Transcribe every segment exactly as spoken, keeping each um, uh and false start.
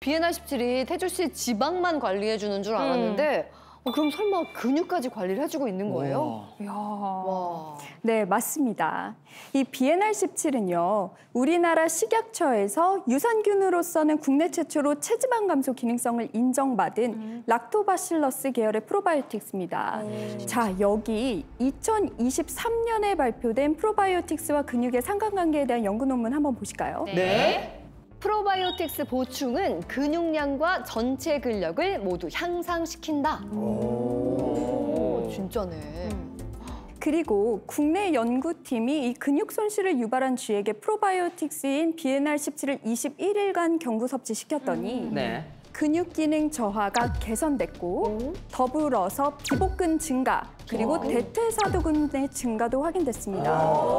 비엔알 십칠이 태주 씨 지방만 관리해주는 줄 알았는데 음. 어, 그럼 설마 근육까지 관리를 해주고 있는 거예요? 이야. 와. 네, 맞습니다. 이 비엔알 십칠은요, 우리나라 식약처에서 유산균으로서는 국내 최초로 체지방 감소 기능성을 인정받은 음. 락토바실러스 계열의 프로바이오틱스입니다. 음. 자, 여기 이천이십삼 년에 발표된 프로바이오틱스와 근육의 상관관계에 대한 연구 논문 한번 보실까요? 네. 네. 프로바이오틱스 보충은 근육량과 전체 근력을 모두 향상시킨다. 오, 진짜네. 음. 그리고 국내 연구팀이 이 근육 손실을 유발한 쥐에게 프로바이오틱스인 비엔알 십칠을 이십일 일간 경구 섭취시켰더니 음. 네. 근육 기능 저하가 개선됐고 오. 더불어서 비복근 증가 그리고 오. 대퇴사두근의 증가도 확인됐습니다.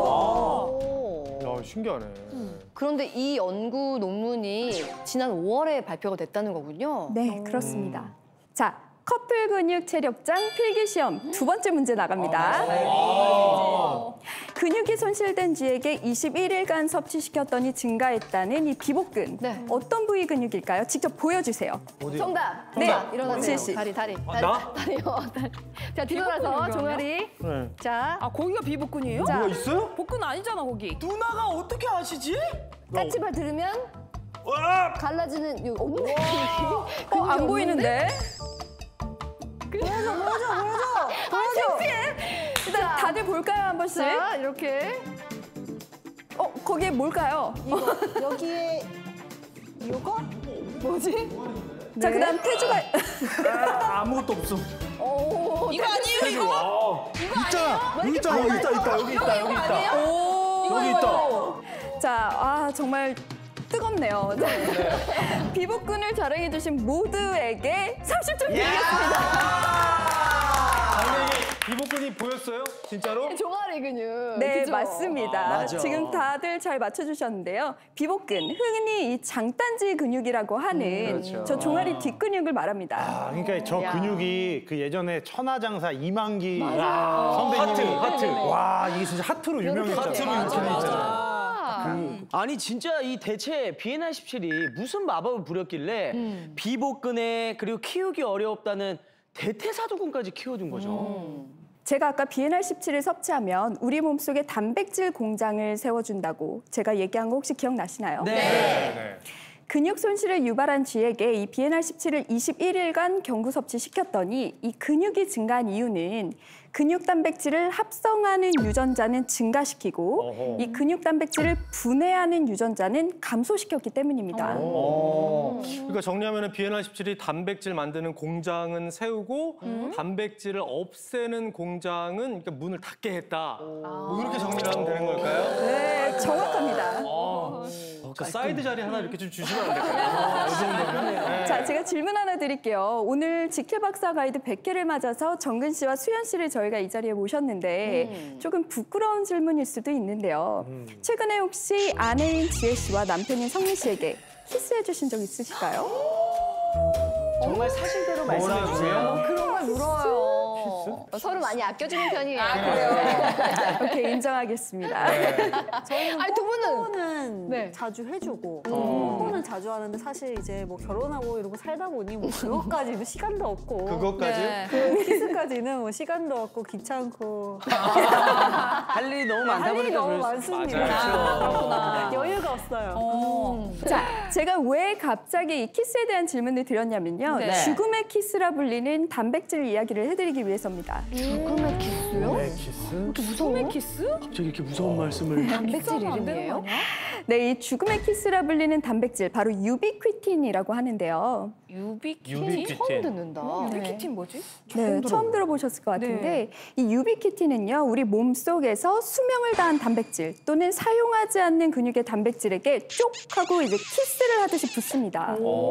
야, 신기하네. 음. 그런데 이 연구 논문이 지난 오월에 발표가 됐다는 거군요. 네, 그렇습니다. 음. 자, 커플 근육 체력장 필기 시험 두 번째 문제 나갑니다. 아, 근육이 손실된 쥐에게 이십일 일간 섭취시켰더니 증가했다는 이 비복근. 네. 어떤 부위 근육일까요? 직접 보여주세요. 어디? 정답. 네, 일어나세요. 씨. 다리, 다리. 아, 나? 다리요. 다리. 자, 뒤돌아서 종아리. 네. 자, 아, 거기가 비복근이에요? 자, 뭐가 있어요? 복근 아니잖아, 거기. 누나가 어떻게 아시지? 까치발 들으면 와! 갈라지는 요 없네. 어, 안 보이는데? 보여줘, 보여줘, 보여줘. 보여줘. 일단 자, 다들 볼까요, 한 번씩? 자, 이렇게. 어, 거기에 뭘까요? 이거, 여기에 이거? 뭐지? 자, 네. 그다음 태주가 아, 아무것도 없어. 오, 이거 아니에요, 이거? 와. 이거 있잖아. 아니에요? 여기 있잖아. 여기 있다, 있다. 여기 있다. 여기 있다. 오, 여기 있다. 자, 아 정말 뜨겁네요. 네. 비복근을 자랑해주신 모두에게 삼십 점 드리겠습니다. 비복근이 보였어요? 진짜로? 종아리 근육. 네, 그죠? 맞습니다. 아, 맞아. 지금 다들 잘 맞춰주셨는데요. 비복근, 흔히 이 장단지 근육이라고 하는 음, 그렇죠. 저 종아리 뒷근육을 말합니다. 아, 그러니까 저 야. 근육이 그 예전에 천하장사 이만기 맞아. 선배님이 하트, 하트. 와, 이게 진짜 하트로 유명했잖아요. 하트로 맞아, 맞아. 아. 아니 진짜 이 대체 비엔알 십칠이 무슨 마법을 부렸길래 음. 비복근에 그리고 키우기 어렵다는 대퇴사두근까지 키워준 거죠. 음. 제가 아까 비엔알 십칠을 섭취하면 우리 몸속에 단백질 공장을 세워준다고 제가 얘기한 거 혹시 기억나시나요? 네. 네. 근육 손실을 유발한 쥐에게 이 비엔알 십칠을 이십일 일간 경구 섭취시켰더니 이 근육이 증가한 이유는 근육 단백질을 합성하는 유전자는 증가시키고 어허. 이 근육 단백질을 분해하는 유전자는 감소시켰기 때문입니다. 오. 그러니까 정리하면 비엔알 십칠이 단백질 만드는 공장은 세우고 음? 단백질을 없애는 공장은 그러니까 문을 닫게 했다. 뭐 이렇게 정리를 하면 되는 걸까요? 네, 정확합니다. 아, 그 사이드 자리 하나 이렇게 좀 주시면 안 될까요? 이 정도면. 네. 자, 제가 질문 하나 드릴게요. 오늘 지킬 박사 가이드 백 회를 맞아서 정근 씨와 수연 씨를 저희가 이 자리에 모셨는데 음. 조금 부끄러운 질문일 수도 있는데요. 음. 최근에 혹시 아내인 지혜 씨와 남편인 성민 씨에게 키스해 주신 적 있으실까요? 정말 사실대로 말씀해 주세요. 그런 걸 물어요. 서로 많이 아껴주는 편이에요. 아, 그래요? 오케이, 인정하겠습니다. 저희는 아니, 두 분은? 뽀뽀는 네. 자주 해주고 어. 뽀뽀는 자주 하는데 사실 이제 뭐 결혼하고 이러고 살다 보니 뭐 그것까지도 시간도 없고 그것까지? 네. 그 키스까지는 뭐 시간도 없고 귀찮고 할 일이 너무 많다 할 일이 보니까 너무 그럴 수- 많습니다. 맞아요. 그렇구나. 여유가 없어요. 자, 제가 왜 갑자기 이 키스에 대한 질문을 드렸냐면요. 네. 죽음의 키스라 불리는 단백질 이야기를 해드리기 위해서입니다. 죽음의 키스요? 네, 키스. 무서워? 키스? 갑자기 이렇게 무서운 말씀을. 단백질 이름이에요? 네, 이 죽음의 키스라 불리는 단백질, 바로 유비퀴틴이라고 하는데요. 유비키틴? 유비퀴틴. 처음 듣는다. 유비키틴 뭐지? 네, 처음 들어보셨을 것 같은데 이 유비퀴틴은요, 우리 몸속에서 수명을 다한 단백질 또는 사용하지 않는 근육의 단백질에게 쪽 하고 이제 키스를 하듯이 붙습니다.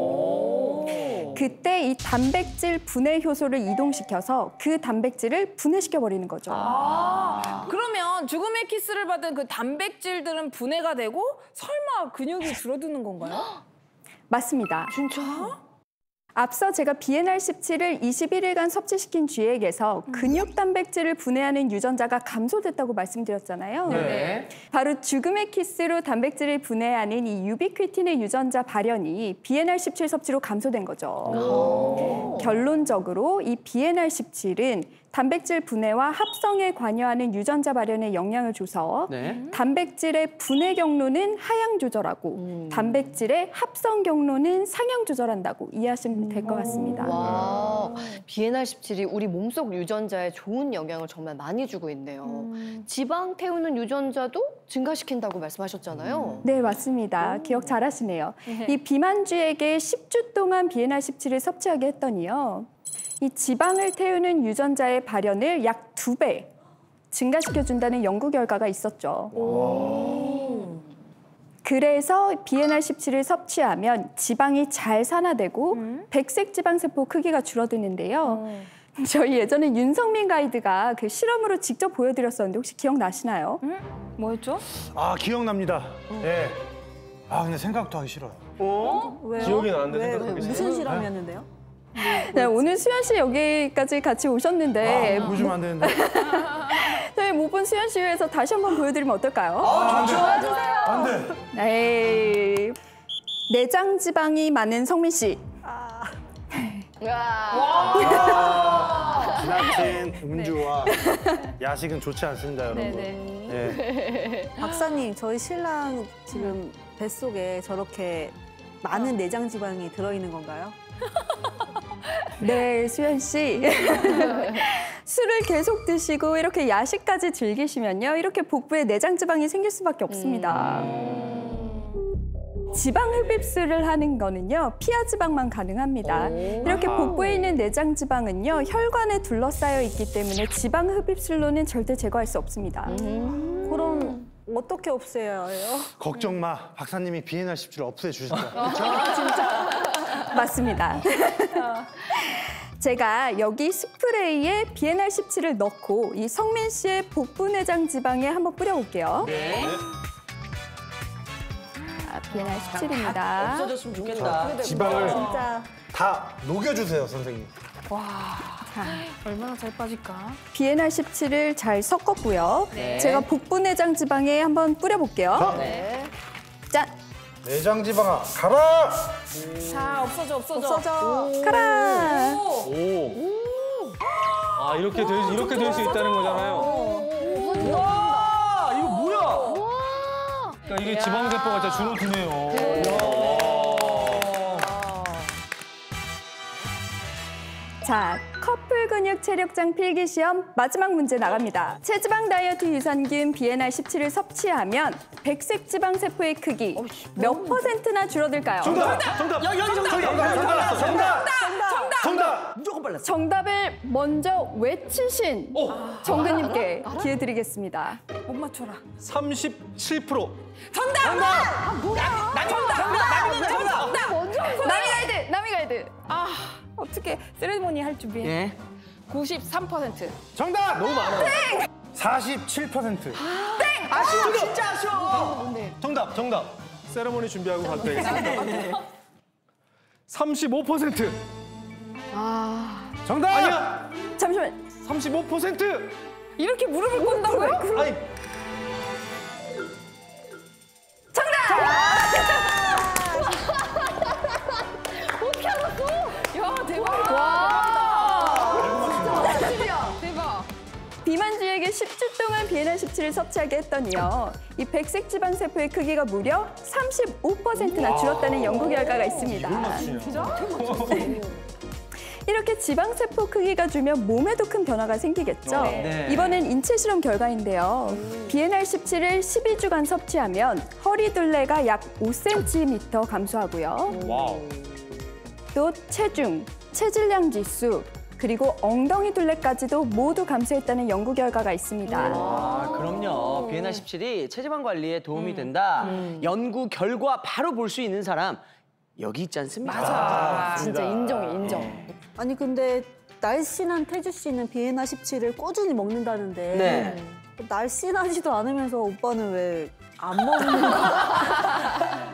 그때 이 단백질 분해 효소를 이동시켜서 그 단백질을 분해시켜 버리는 거죠. 아, 그러면 죽음의 키스를 받은 그 단백질들은 분해가 되고 설마 근육이 줄어드는 건가요? 맞습니다. 진짜? 앞서 제가 비엔알 십칠을 이십일 일간 섭취시킨 쥐에게서 근육 단백질을 분해하는 유전자가 감소됐다고 말씀드렸잖아요. 네. 바로 죽음의 키스로 단백질을 분해하는 이 유비퀴틴의 유전자 발현이 비엔알 십칠 섭취로 감소된 거죠. 결론적으로 이 비엔알 십칠은 단백질 분해와 합성에 관여하는 유전자 발현에 영향을 줘서 네. 단백질의 분해 경로는 하향 조절하고 음. 단백질의 합성 경로는 상향 조절한다고 이해하시면 될 것 같습니다. 와, 비엔알 십칠이 우리 몸속 유전자에 좋은 영향을 정말 많이 주고 있네요. 지방 태우는 유전자도 증가시킨다고 말씀하셨잖아요. 네, 맞습니다. 기억 잘하시네요. 이 비만주에게 십 주 동안 비엔알 십칠을 섭취하게 했더니요. 이 지방을 태우는 유전자의 발현을 약 두 배 증가시켜준다는 연구 결과가 있었죠. 그래서 비엔알 십칠을 섭취하면 지방이 잘 산화되고 음. 백색 지방세포 크기가 줄어드는데요. 저희 예전에 윤성민 가이드가 그 실험으로 직접 보여드렸었는데 혹시 기억나시나요? 뭐였죠? 아 기억납니다. 예. 아 근데 생각도 하기 싫어요. 왜요? 기억이 나는데 왜, 생각하기 무슨 싫어요? 실험이었는데요? 네, 오늘 수현 씨 여기까지 같이 오셨는데 아, 보여주면 안 되는데. 저희 못 본 수현 씨 위해서 다시 한번 보여드리면 어떨까요? 안 돼. 에이, 내장 지방이 많은 성민 씨. 지나친 음주와 야식은 좋지 않습니다, 여러분. 예. 박사님, 저희 신랑 지금 뱃속에 저렇게 많은 내장 지방이 들어있는 건가요? 네, 수현 씨. 술을 계속 드시고 이렇게 야식까지 즐기시면요. 이렇게 복부에 내장 지방이 생길 수밖에 없습니다. 지방 흡입술을 하는 거는요. 피하 지방만 가능합니다. 이렇게 복부에 있는 내장 지방은요. 혈관에 둘러싸여 있기 때문에 지방 흡입술로는 절대 제거할 수 없습니다. 그럼 어떻게 없애야 해요? 걱정 마. 박사님이 비엔알 십칠을 없애주실 거야. 맞습니다. 제가 여기 스프레이에 비엔알 십칠을 넣고 이 성민 씨의 복부 내장 지방에 한번 뿌려볼게요. 네. 자, 비엔알 십칠입니다. 없어졌으면 좋겠다. 지방을 진짜 다 녹여주세요, 선생님. 얼마나 잘 빠질까? 비엔알 십칠을 잘 섞었고요. 네. 제가 복부 내장 지방에 한번 뿌려볼게요. 자, 네. 짠! 내장 지방아, 가라! 자, 없어져, 없어져. 없어져. 가라! 오. 아 이렇게 될 이렇게 될 수 있다는 거잖아요. 와, 이거 뭐야? 그러니까 이게 지방 세포가 진짜 줄어드네요. 자, 커플 근육 체력장 필기 시험 마지막 문제 나갑니다. 체지방 다이어트 유산균 비엔알 십칠을 섭취하면 백색 지방 세포의 크기 몇 퍼센트나 줄어들까요? 정답! 정답! 여기 여기 정답. 정답! 정답! 정답! 정답! 무조건 빨랐어. 정답을 먼저 외치신 정근님께 기회 드리겠습니다. 못 맞춰라. 삼십칠 퍼센트. 정답! 정답! 뭐야? 나 정답! 정답! 정답! 정답! 남이 가이드! 남이 가이드! 아, 어떻게 세레모니 할 준비? 예. 구십삼 퍼센트. 정답! 너무 많아요. 사십칠 퍼센트. 아쉬워, 진짜 아쉬워. 정답, 정답. 세레모니 준비하고 가도 되겠습니다. 삼십오 퍼센트. 정답! 아니야. 잠시만. 삼십오 퍼센트. 이렇게 무릎을 꿇는다고요? 아니. 야, 대박! 와! 대박! 비만주에게 십 주 동안 비엔알 십칠을 섭취하게 했더니요. 이 백색 지방 세포의 크기가 무려 삼십오 퍼센트나 줄었다는 연구 결과가 있습니다. 이렇게 지방 세포 크기가 줄면 몸에도 큰 변화가 생기겠죠. 네. 이번엔 인체 실험 결과인데요. 비엔알 십칠을 십이 주간 섭취하면 허리 둘레가 약 오 센티미터 감소하고요. 와우. 또 체중, 체질량 지수, 그리고 엉덩이 둘레까지도 모두 감소했다는 연구 결과가 있습니다. 아, 그럼요. 비엔알 십칠이 체지방 관리에 도움이 된다. 연구 결과 바로 볼 수 있는 사람 여기 있지 않습니까? 맞아. 진짜 인정해, 인정. 아니 근데 날씬한 태주 씨는 비엔알 십칠을 꾸준히 먹는다는데 네. 날씬하지도 않으면서 오빠는 왜 안 먹는 거야?